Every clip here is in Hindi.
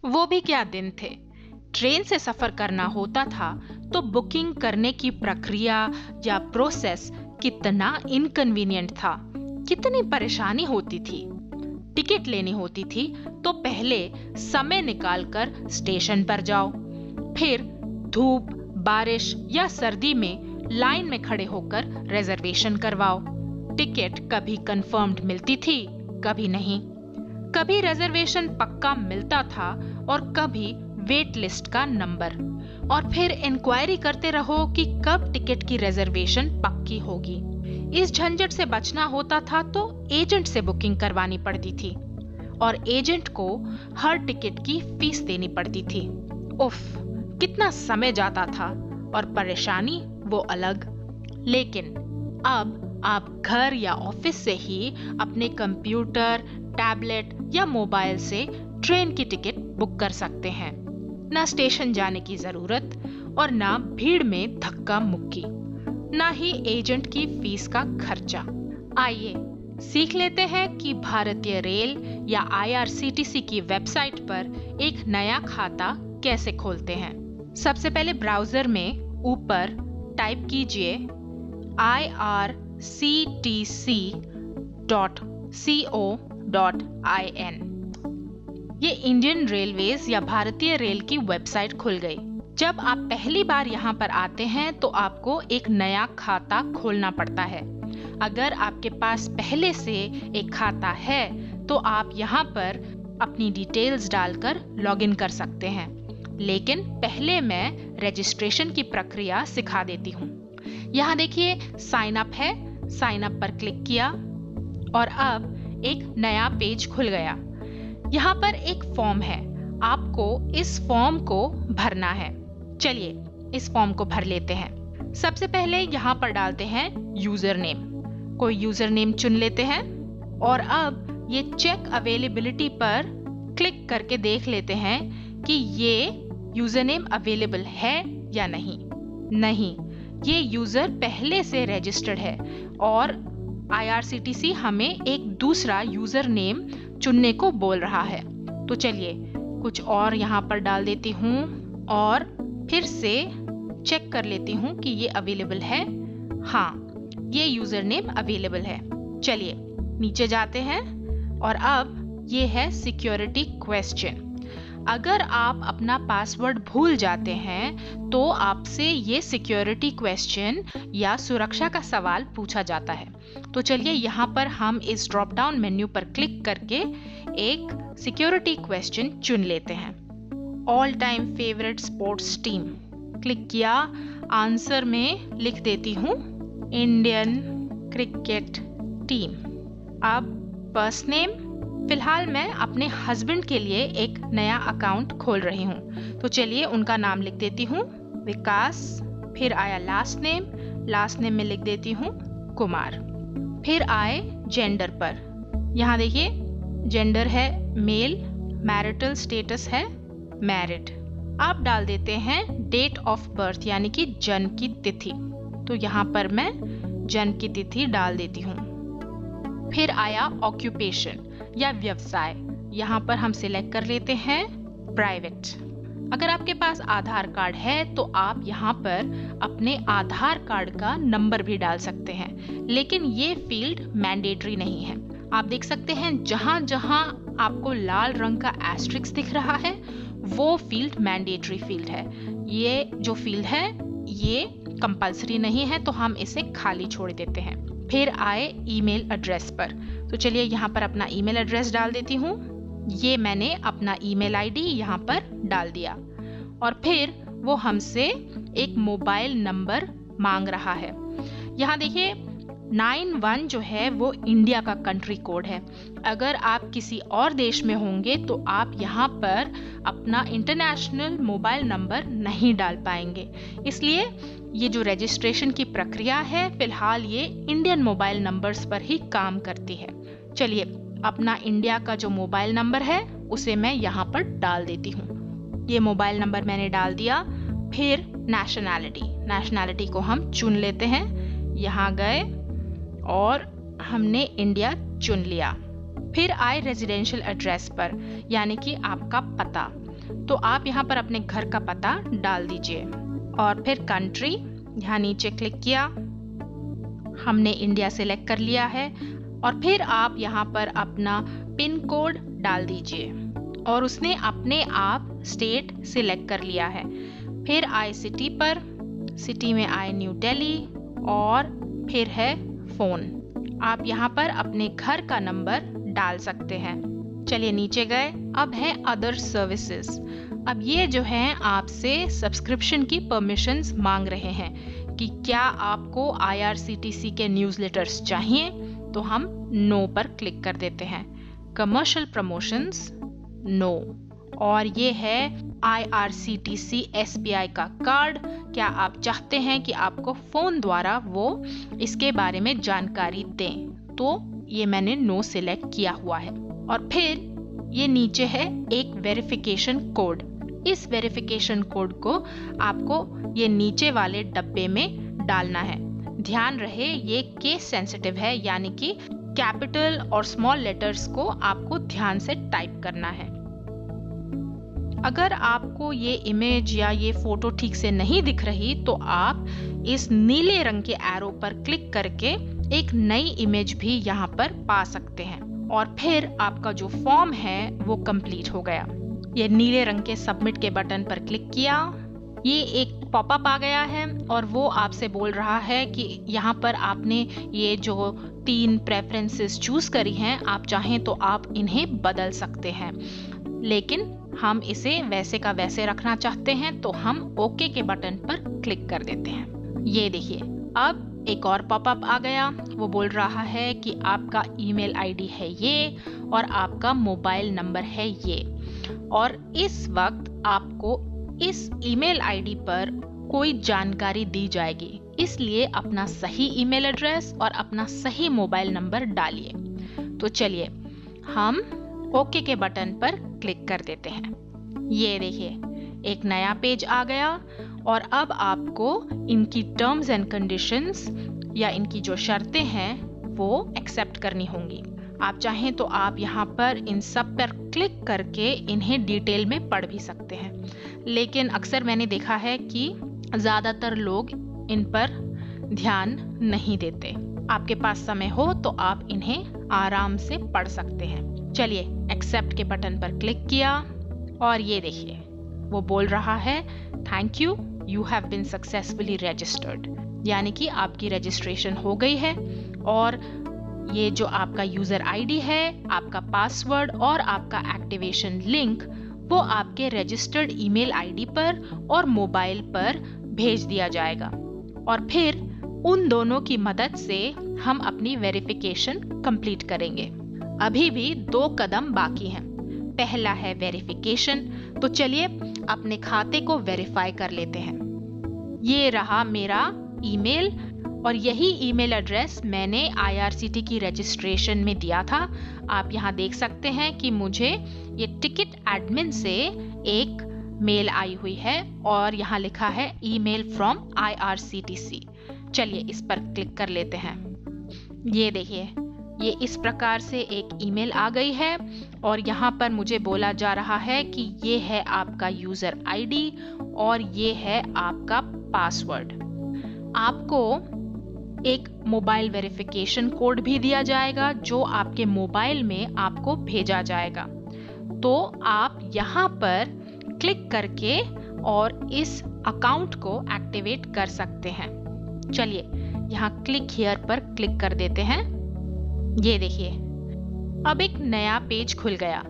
वो भी क्या दिन थे। ट्रेन से सफर करना होता था तो बुकिंग करने की प्रक्रिया या प्रोसेस कितना इनकन्वीनियंट था, कितनी परेशानी होती थी। टिकट लेनी होती थी तो पहले समय निकालकर स्टेशन पर जाओ, फिर धूप, बारिश या सर्दी में लाइन में खड़े होकर रिजर्वेशन करवाओ। टिकट कभी कंफर्म्ड मिलती थी, कभी नहीं। कभी रिजर्वेशन पक्का मिलता था और कभी वेट लिस्ट का नंबर, और फिर इंक्वायरी करते रहो कि कब टिकट की रिजर्वेशन पक्की होगी। इस झंझट से बचना होता था तो एजेंट से बुकिंग करवानी पड़ती थी और एजेंट को हर टिकट की फीस देनी पड़ती थी। उफ, कितना समय जाता था और परेशानी वो अलग। लेकिन अब आप घर या ऑफिस से ही अपने कंप्यूटर, टैबलेट या मोबाइल से ट्रेन की टिकट बुक कर सकते हैं। ना स्टेशन जाने की जरूरत और ना भीड़ में धक्का मुक्की, ना ही एजेंट की फीस का खर्चा। आइए सीख लेते हैं कि भारतीय रेल या IRCTC की वेबसाइट पर एक नया खाता कैसे खोलते हैं। सबसे पहले ब्राउजर में ऊपर टाइप कीजिए irctc.co.in। ये इंडियन रेलवेज या भारतीय रेल की वेबसाइट खुल गई। जब आप पहली बार यहाँ पर आते हैं तो आपको एक नया खाता खोलना पड़ता है। अगर आपके पास पहले से एक खाता है तो आप यहाँ पर अपनी डिटेल्स डालकर लॉगिन कर सकते हैं। लेकिन पहले मैं रजिस्ट्रेशन की प्रक्रिया सिखा देती हूँ। यहाँ देखिए साइन अप है, साइन अप पर क्लिक किया और अब एक नया पेज खुल गया। यहाँ पर एक फॉर्म है, आपको इस फॉर्म को भरना है। चलिए इस फॉर्म को भर लेते हैं। सबसे पहले यहाँ पर डालते हैं यूजर नेम। कोई यूजर नेम चुन लेते हैं और अब ये चेक अवेलेबिलिटी पर क्लिक करके देख लेते हैं कि ये यूजर नेम अवेलेबल है या नहीं। नहीं, ये यूजर पहले से रजिस्टर्ड है और IRCTC हमें एक दूसरा यूजर नेम चुनने को बोल रहा है। तो चलिए कुछ और यहाँ पर डाल देती हूँ और फिर से चेक कर लेती हूँ कि ये अवेलेबल है। हाँ, ये यूजर नेम अवेलेबल है। चलिए नीचे जाते हैं और अब ये है सिक्योरिटी क्वेश्चन। अगर आप अपना पासवर्ड भूल जाते हैं तो आपसे ये सिक्योरिटी क्वेश्चन या सुरक्षा का सवाल पूछा जाता है। तो चलिए यहाँ पर हम इस ड्रॉप डाउन मेन्यू पर क्लिक करके एक सिक्योरिटी क्वेश्चन चुन लेते हैं। All time favourite sports team, click किया। आंसर में लिख देती हूँ इंडियन क्रिकेट टीम। अब फर्स्ट नेम, फिलहाल मैं अपने हस्बैंड के लिए एक नया अकाउंट खोल रही हूँ तो चलिए उनका नाम लिख देती हूँ विकास। फिर आया लास्ट नेम, लास्ट नेम में लिख देती हूँ कुमार। फिर आए जेंडर पर, यहाँ देखिए जेंडर है मेल, मैरिटल स्टेटस है मैरिड। आप डाल देते हैं डेट ऑफ बर्थ यानी कि जन्म की तिथि। तो यहाँ पर मैं जन्म की तिथि डाल देती हूँ। फिर आया ऑक्यूपेशन या व्यवसाय, यहाँ पर हम सिलेक्ट कर लेते हैं प्राइवेट। अगर आपके पास आधार कार्ड है तो आप यहाँ पर अपने आधार कार्ड का नंबर भी डाल सकते हैं, लेकिन ये फील्ड मैंडेटरी नहीं है। आप देख सकते हैं जहां जहां आपको लाल रंग का एस्ट्रिक्स दिख रहा है वो फील्ड मैंडेटरी फील्ड है। ये जो फील्ड है ये कंपल्सरी नहीं है तो हम इसे खाली छोड़ देते हैं। फिर आए ईमेल एड्रेस पर, तो चलिए यहाँ पर अपना ईमेल एड्रेस डाल देती हूँ। ये मैंने अपना ईमेल आईडी यहाँ पर डाल दिया और फिर वो हमसे एक मोबाइल नंबर मांग रहा है। यहाँ देखिए 91 जो है वो इंडिया का कंट्री कोड है। अगर आप किसी और देश में होंगे तो आप यहाँ पर अपना इंटरनेशनल मोबाइल नंबर नहीं डाल पाएंगे। इसलिए ये जो रजिस्ट्रेशन की प्रक्रिया है फिलहाल ये इंडियन मोबाइल नंबर्स पर ही काम करती है। चलिए अपना इंडिया का जो मोबाइल नंबर है उसे मैं यहाँ पर डाल देती हूँ। ये मोबाइल नंबर मैंने डाल दिया। फिर नेशनैलिटी को हम चुन लेते हैं। यहाँ गए और हमने इंडिया चुन लिया। फिर आए रेजिडेंशियल एड्रेस पर यानी कि आपका पता। तो आप यहाँ पर अपने घर का पता डाल दीजिए और फिर कंट्री, यहाँ नीचे क्लिक किया, हमने इंडिया सिलेक्ट कर लिया है और फिर आप यहाँ पर अपना पिन कोड डाल दीजिए और उसने अपने आप स्टेट सिलेक्ट कर लिया है। फिर आए सिटी पर, सिटी में आए न्यू दिल्ली और फिर है फोन। आप यहाँ पर अपने घर का नंबर डाल सकते हैं। चलिए नीचे गए, अब है अदर सर्विसेज। अब ये जो है आपसे सब्सक्रिप्शन की परमिशंस मांग रहे हैं कि क्या आपको IRCTC के न्यूज़लेटर्स चाहिए, तो हम नो पर क्लिक कर देते हैं। कमर्शियल प्रमोशंस नो, और ये है IRCTC SBI का कार्ड, क्या आप चाहते हैं कि आपको फोन द्वारा वो इसके बारे में जानकारी दें, तो ये मैंने नो सिलेक्ट किया हुआ है। और फिर ये नीचे है एक वेरिफिकेशन कोड। इस वेरिफिकेशन कोड को आपको ये नीचे वाले डब्बे में डालना है। ध्यान रहे ये केस सेंसिटिव है, यानी कि कैपिटल और स्मॉल लेटर्स को आपको ध्यान से टाइप करना है। अगर आपको ये इमेज या ये फोटो ठीक से नहीं दिख रही तो आप इस नीले रंग के एरो पर क्लिक करके एक नई इमेज भी यहाँ पर पा सकते हैं और फिर आपका जो फॉर्म है वो कंप्लीट हो गया। ये नीले रंग के सबमिट के बटन पर क्लिक किया, ये एक पॉपअप आ गया है और वो आपसे बोल रहा है कि यहाँ पर आपने ये जो 3 प्रेफरेंसेस चूज करी हैं, आप चाहें तो आप इन्हें बदल सकते हैं, लेकिन हम इसे वैसे का वैसे रखना चाहते हैं तो हम ओके के बटन पर क्लिक कर देते हैं। ये देखिए अब एक और पॉपअप आ गया, वो बोल रहा है कि आपका ईमेल आईडी है ये और आपका मोबाइल नंबर है ये, और इस वक्त आपको इस ईमेल आईडी पर कोई जानकारी दी जाएगी, इसलिए अपना सही ईमेल एड्रेस और अपना सही मोबाइल नंबर डालिए। तो चलिए हम ओके के बटन पर क्लिक कर देते हैं। ये देखिए एक नया पेज आ गया और अब आपको इनकी टर्म्स एंड कंडीशंस या इनकी जो शर्तें हैं वो एक्सेप्ट करनी होंगी। आप चाहें तो आप यहाँ पर इन सब पर क्लिक करके इन्हें डिटेल में पढ़ भी सकते हैं, लेकिन अक्सर मैंने देखा है कि ज़्यादातर लोग इन पर ध्यान नहीं देते। आपके पास समय हो तो आप इन्हें आराम से पढ़ सकते हैं। चलिए एक्सेप्ट के बटन पर क्लिक किया और ये देखिए वो बोल रहा है thank you, you have been successfully registered, यानी कि आपकी रजिस्ट्रेशन हो गई है और ये जो आपका यूजर आईडी है, आपका पासवर्ड और आपका एक्टिवेशन लिंक वो आपके रजिस्टर्ड ईमेल आईडी पर और मोबाइल पर भेज दिया जाएगा और फिर उन दोनों की मदद से हम अपनी वेरिफिकेशन कंप्लीट करेंगे। अभी भी 2 कदम बाकी हैं। पहला है वेरिफिकेशन, तो चलिए अपने खाते को वेरीफाई कर लेते हैं। ये रहा मेरा ईमेल और यही ईमेल एड्रेस मैंने IRCTC की रजिस्ट्रेशन में दिया था। आप यहाँ देख सकते हैं कि मुझे ये टिकट एडमिन से एक मेल आई हुई है और यहाँ लिखा है ईमेल फ्रॉम IRCTC। चलिए इस पर क्लिक कर लेते हैं। ये देखिए ये इस प्रकार से एक ईमेल आ गई है और यहाँ पर मुझे बोला जा रहा है कि ये है आपका यूजर आईडी और ये है आपका पासवर्ड। आपको एक मोबाइल वेरिफिकेशन कोड भी दिया जाएगा जो आपके मोबाइल में आपको भेजा जाएगा। तो आप यहाँ पर क्लिक करके और इस अकाउंट को एक्टिवेट कर सकते हैं। चलिए यहाँ क्लिक हियर पर क्लिक कर देते हैं। ये देखिए अब एक नया पेज खुल गया।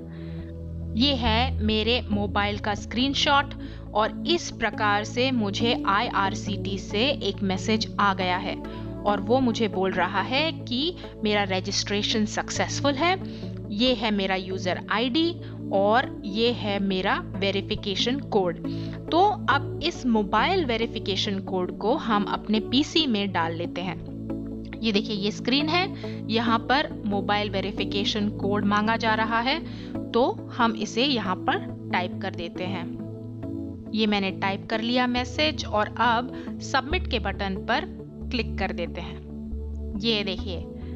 ये है मेरे मोबाइल का स्क्रीनशॉट और इस प्रकार से मुझे IRCTC से एक मैसेज आ गया है और वो मुझे बोल रहा है कि मेरा रजिस्ट्रेशन सक्सेसफुल है। ये है मेरा यूजर आईडी और ये है मेरा वेरिफिकेशन कोड। तो अब इस मोबाइल वेरिफिकेशन कोड को हम अपने पीसी में डाल लेते हैं। ये देखिए ये स्क्रीन है, यहाँ पर मोबाइल वेरिफिकेशन कोड मांगा जा रहा है, तो हम इसे यहाँ पर टाइप कर देते हैं। ये मैंने टाइप कर लिया मैसेज और अब सबमिट के बटन पर क्लिक कर देते हैं। ये देखिए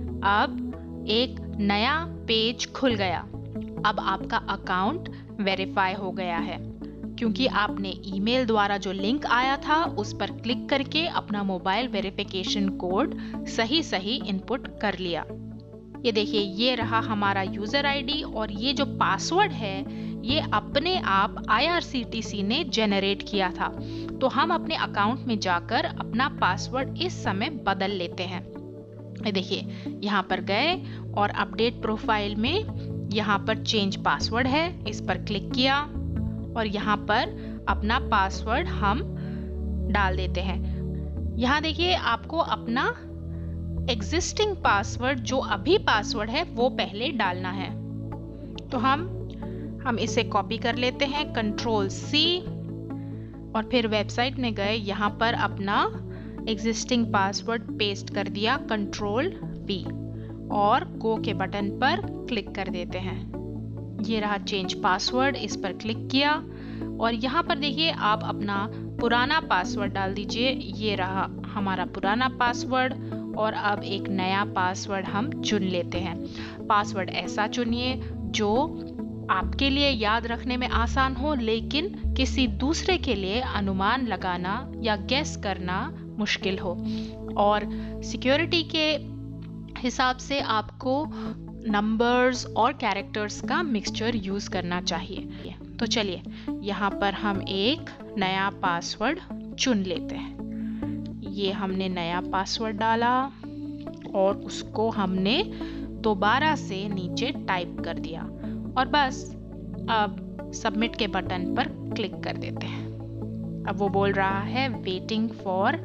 अब एक नया पेज खुल गया। अब आपका अकाउंट वेरीफाई हो गया है। क्योंकि आपने ईमेल द्वारा जो लिंक आया था उस पर क्लिक करके अपना मोबाइल वेरिफिकेशन कोड सही इनपुट कर लिया। ये देखिए, ये रहा हमारा यूजर आईडी और ये जो पासवर्ड है ये अपने आप IRCTC ने जनरेट किया था। तो हम अपने अकाउंट में जाकर अपना पासवर्ड इस समय बदल लेते हैं। ये देखिए, यहाँ पर गए और अपडेट प्रोफाइल में यहाँ पर चेंज पासवर्ड है, इस पर क्लिक किया और यहाँ पर अपना पासवर्ड हम डाल देते हैं। यहाँ देखिए, आपको अपना एग्जिस्टिंग पासवर्ड जो अभी पासवर्ड है वो पहले डालना है। तो हम इसे कॉपी कर लेते हैं, Ctrl+C, और फिर वेबसाइट में गए, यहाँ पर अपना एग्जिस्टिंग पासवर्ड पेस्ट कर दिया, Ctrl+V, और गो के बटन पर क्लिक कर देते हैं। ये रहा चेंज पासवर्ड, इस पर क्लिक किया और यहाँ पर देखिए आप अपना पुराना पासवर्ड डाल दीजिए। ये रहा हमारा पुराना पासवर्ड और अब एक नया पासवर्ड हम चुन लेते हैं। पासवर्ड ऐसा चुनिए जो आपके लिए याद रखने में आसान हो, लेकिन किसी दूसरे के लिए अनुमान लगाना या गेस करना मुश्किल हो। और सिक्योरिटी के हिसाब से आपको नंबर्स और कैरेक्टर्स का मिक्सचर यूज करना चाहिए। तो चलिए, यहाँ पर हम एक नया पासवर्ड चुन लेते हैं। ये हमने नया पासवर्ड डाला और उसको हमने दोबारा से नीचे टाइप कर दिया और बस अब सबमिट के बटन पर क्लिक कर देते हैं। अब वो बोल रहा है वेटिंग फॉर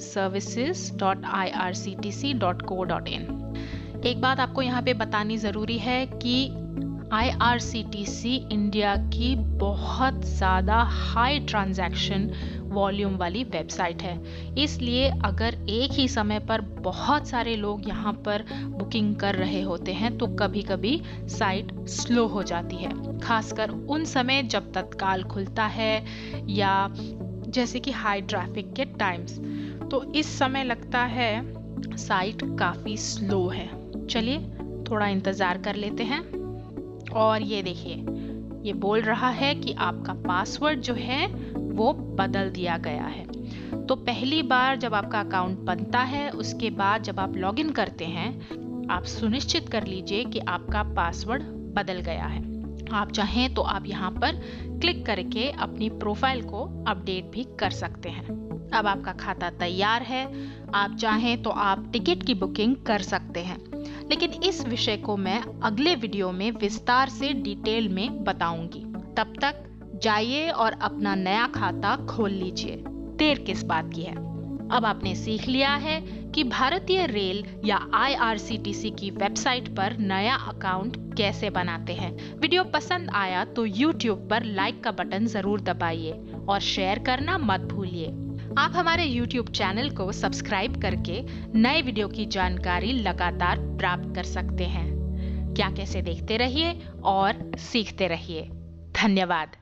services.irctc.co.in। एक बात आपको यहाँ पे बतानी ज़रूरी है कि IRCTC इंडिया की बहुत ज़्यादा हाई ट्रांजैक्शन वॉल्यूम वाली वेबसाइट है, इसलिए अगर एक ही समय पर बहुत सारे लोग यहाँ पर बुकिंग कर रहे होते हैं तो कभी कभी साइट स्लो हो जाती है, खासकर उन समय जब तत्काल खुलता है या जैसे कि हाई ट्रैफिक के टाइम्स। तो इस समय लगता है साइट काफ़ी स्लो है। चलिए थोड़ा इंतज़ार कर लेते हैं। और ये देखिए, ये बोल रहा है कि आपका पासवर्ड जो है वो बदल दिया गया है। तो पहली बार जब आपका अकाउंट बनता है, उसके बाद जब आप लॉगिन करते हैं, आप सुनिश्चित कर लीजिए कि आपका पासवर्ड बदल गया है। आप चाहें तो आप यहाँ पर क्लिक करके अपनी प्रोफाइल को अपडेट भी कर सकते हैं। अब आपका खाता तैयार है, आप चाहें तो आप टिकट की बुकिंग कर सकते हैं, लेकिन इस विषय को मैं अगले वीडियो में विस्तार से डिटेल में बताऊंगी। तब तक जाइए और अपना नया खाता खोल लीजिए, देर किस बात की है। अब आपने सीख लिया है कि भारतीय रेल या IRCTC की वेबसाइट पर नया अकाउंट कैसे बनाते हैं। वीडियो पसंद आया तो YouTube पर लाइक का बटन जरूर दबाइए और शेयर करना मत भूलिए। आप हमारे YouTube चैनल को सब्सक्राइब करके नए वीडियो की जानकारी लगातार प्राप्त कर सकते हैं। क्या कैसे देखते रहिए और सीखते रहिए। धन्यवाद।